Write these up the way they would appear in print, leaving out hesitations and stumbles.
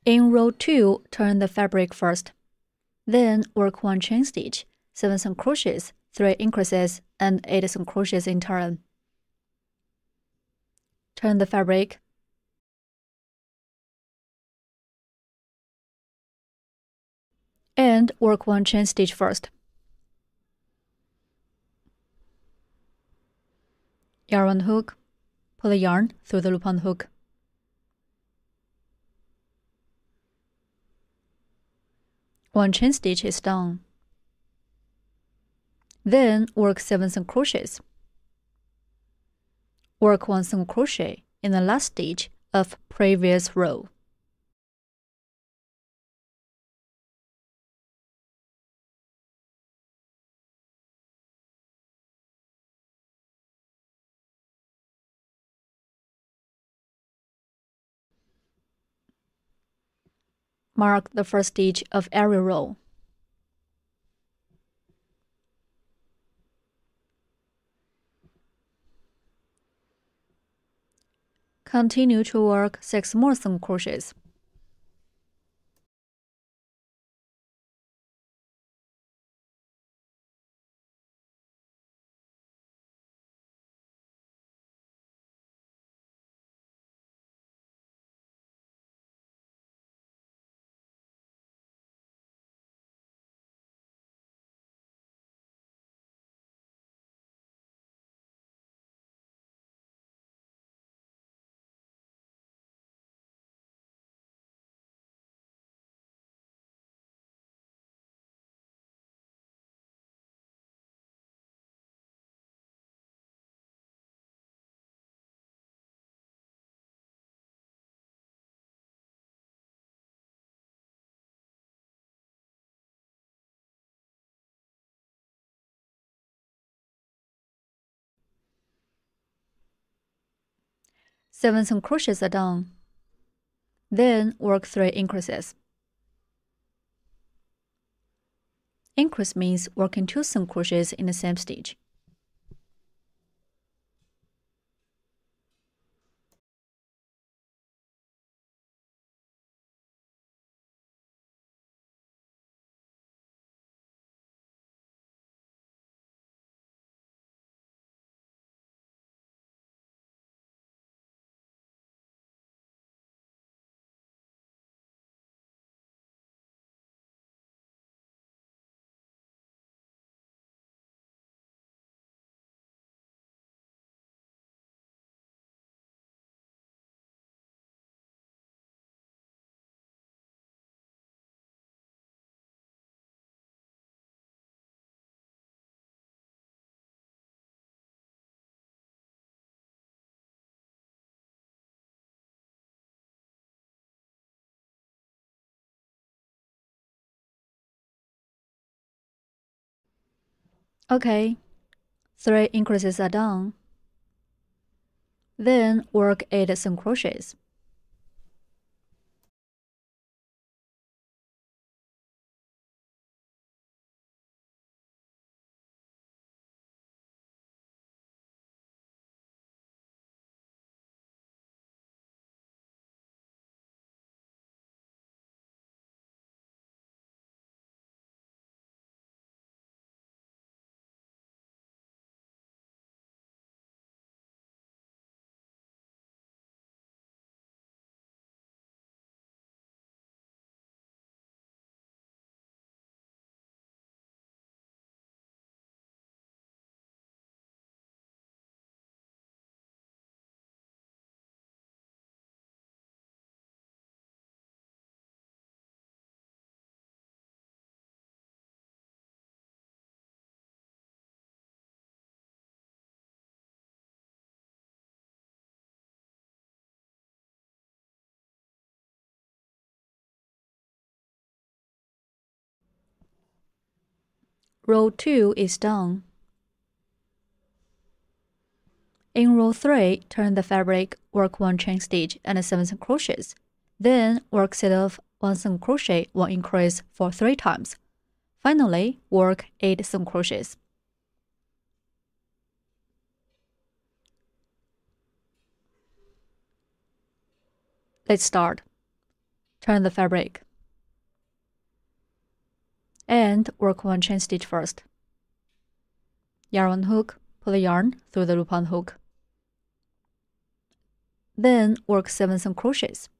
In row 2, turn the fabric first. Then work 1 chain stitch, 7 single crochets, 3 increases, and 8 single crochets in turn. Turn the fabric. And work 1 chain stitch first. Yarn on the hook. Pull the yarn through the loop on the hook. One chain stitch is done. Then work 7 single crochets. Work 1 single crochet in the last stitch of previous row. Mark the first stitch of every row. Continue to work 6 more single crochets. Seven single crochets are done. Then work 3 increases. Increase means working 2 single crochets in the same stitch. Okay, 3 increases are done. Then work 8 single crochets. Row 2 is done. In row 3, turn the fabric, work 1 chain stitch and 7 single crochets. Then work set of 1 single crochet, 1 increase for 3 times. Finally, work 8 single crochets. Let's start. turn the fabric, and work 1 chain stitch first. Yarn 1 hook, pull the yarn through the loop on hook. Then work 7 single crochets.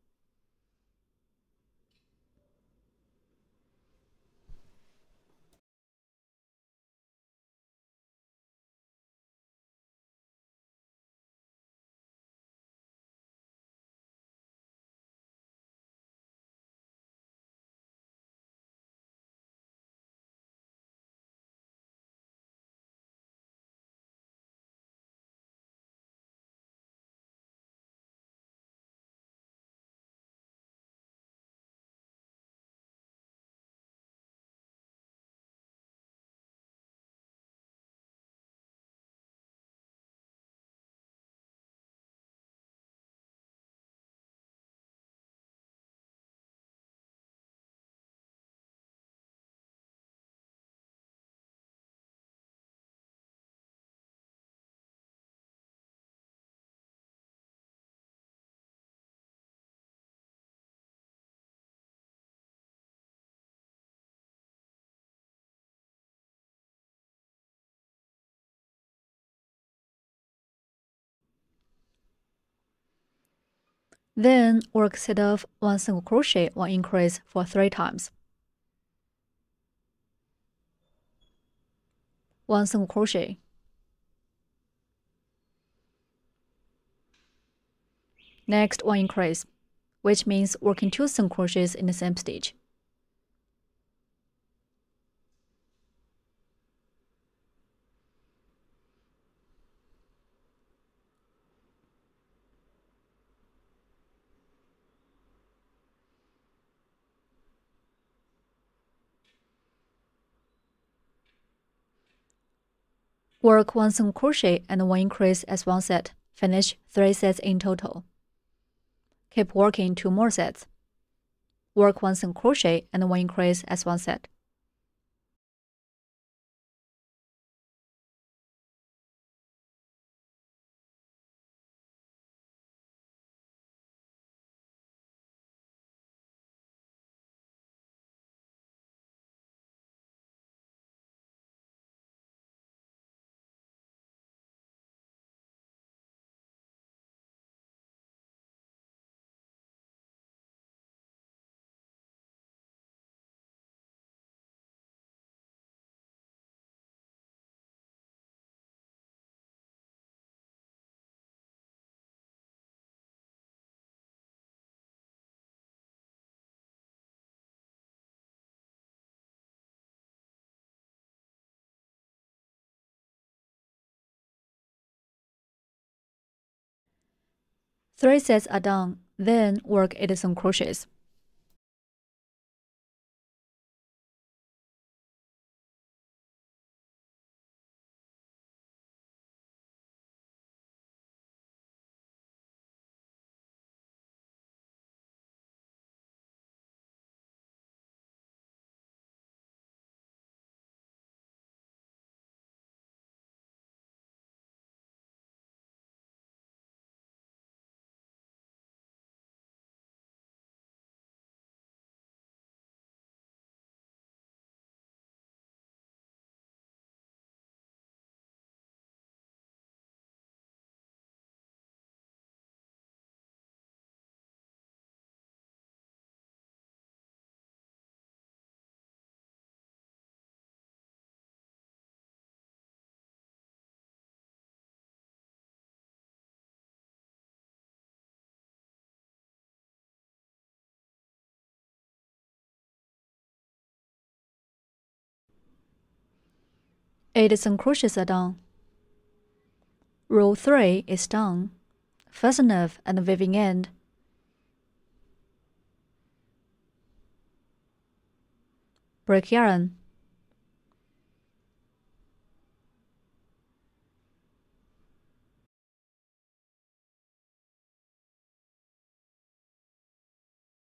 Then work set of 1 single crochet or increase for 3 times. 1 single crochet. Next 1 increase, which means working 2 single crochets in the same stitch. Work 1 single crochet and 1 increase as 1 set. Finish 3 sets in total. Keep working 2 more sets. Work 1 single crochet and 1 increase as 1 set. Three sets are done, then work 8 single crochets. Eight single crochets are done. Row 3 is done. Fasten off and weaving end. Break yarn.